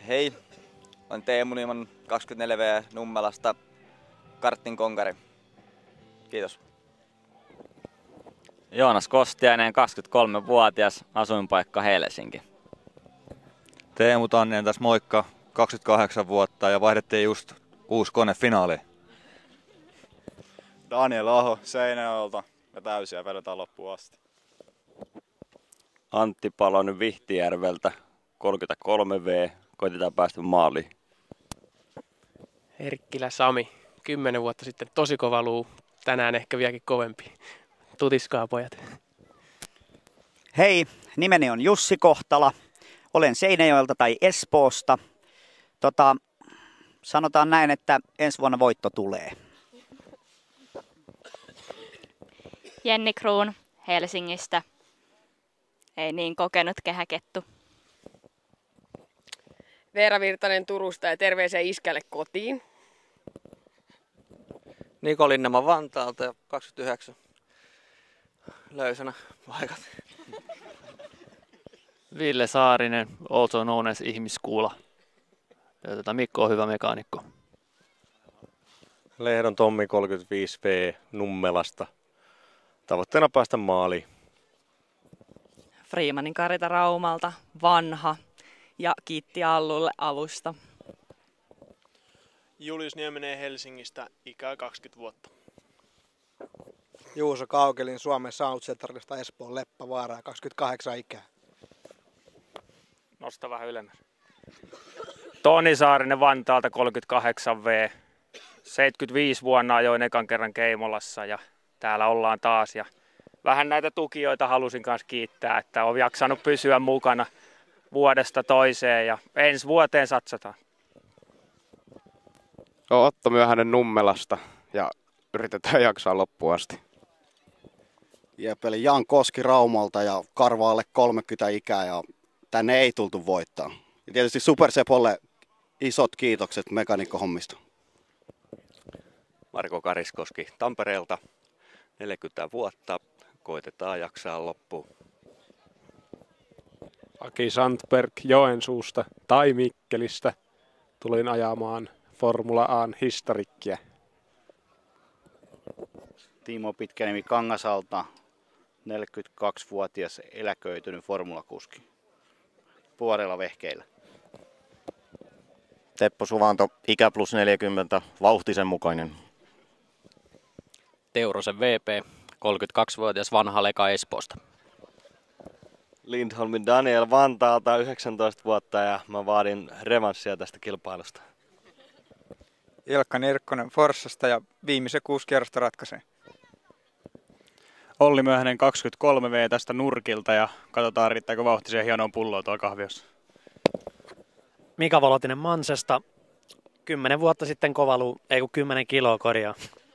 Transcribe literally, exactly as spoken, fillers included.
Hei, olen Teemu Nyman kaksikymmentäneljä vuotias Nummelasta, kartin konkari. Kiitos. Joonas Kostiainen, kaksikymmentäkolme-vuotias, asuinpaikka Helsinki. Teemu Tanninen tässä moikka, kaksikymmentäkahdeksan vuotta ja vaihdettiin just uusi kone finaaliin. Daniel Aho Seinäjoelta ja täysiä vedetään loppuun asti. Antti Palonen Vihtijärveltä, kolmekymmentäkolme vuotta, koitetaan päästä maaliin. Herkkilä Sami, kymmenen vuotta sitten tosi kova luu, tänään ehkä vieläkin kovempi. Tutiskaa pojat. Hei, nimeni on Jussi Kohtala. Olen Seinäjoelta tai Espoosta. Tota, sanotaan näin, että ensi vuonna voitto tulee. Jenni Kruun Helsingistä. Ei niin kokenut kehäkettu. Veera Virtanen Turusta ja terveisiä iskälle kotiin. Niko Linnama Vantaalta ja kaksikymmentäyhdeksän löysänä paikat. Ville Saarinen, also known as Ihmiskuula. Ja tätä Mikko on hyvä mekaanikko. Lehdon Tommi kolmekymmentäviisi vuotta Nummelasta. Tavoitteena päästä maaliin. Freemanin Karita Raumalta, vanha, ja kiitti Allulle avusta. Julius Nieminen Helsingistä, ikää kaksikymmentä vuotta. Juuso Kaukelin Suomen Soundcenterista Espoon Leppävaaraa, kaksikymmentäkahdeksan ikää. Nosta vähän ylemmäs. Toni Saarinen Vantaalta kolmekymmentäkahdeksan vuotta. seitsemänkymmentäviisi vuonna ajoin ekan kerran Keimolassa ja täällä ollaan taas. Ja vähän näitä tukijoita halusin kanssa kiittää, että on jaksanut pysyä mukana vuodesta toiseen ja ensi vuoteen satsataan. Otto Myöhänen Nummelasta ja yritetään jaksaa loppuun asti. Jep, eli Jan Koski Raumalta ja Karvaalle kolmekymmentä ikää ja tänne ei tultu voittaa. Ja tietysti Supersepolle isot kiitokset mekaanikkohommista. Marko Kariskoski Tampereelta, neljäkymmentä vuotta, koitetaan jaksaa loppuun. Aki Sandberg Joensuusta tai Mikkelistä. Tulin ajamaan Formula A:n historikkiä. Timo Pitkäniemi Kangasalta, neljäkymmentäkaksivuotias eläköitynyt formulakuski. Puolella vehkeillä. Teppo Suvanto, ikä plus neljäkymmentä, vauhtisen mukainen. Teurosen V P, kolmekymmentäkaksivuotias vanha leka Espoosta. Lindholmin Daniel Vantaalta, yhdeksäntoista vuotta ja mä vaadin revanssia tästä kilpailusta. Ilkka Nirkkonen Forssasta ja viimeisen kuusi kierrosta ratkaisee. Olli Myöhänen kaksikymmentäkolme vuotta tästä nurkilta ja katsotaan riittääkö vauhti siihen hienoon pulloon tuolla kahviossa. Mika Volotinen Mansesta, kymmenen vuotta sitten kova luu, ei kun kymmenen kiloa korjaa.